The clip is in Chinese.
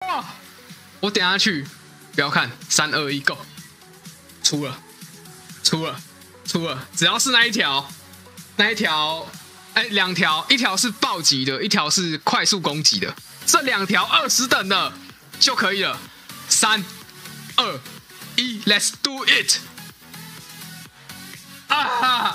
我点下去，不要看，3、2、1，Go， 出了，只要是那一条，两条，一条是暴击的，一条是快速攻击的，这2条20等的就可以了。3、2、1 ，Let's do it！ 啊！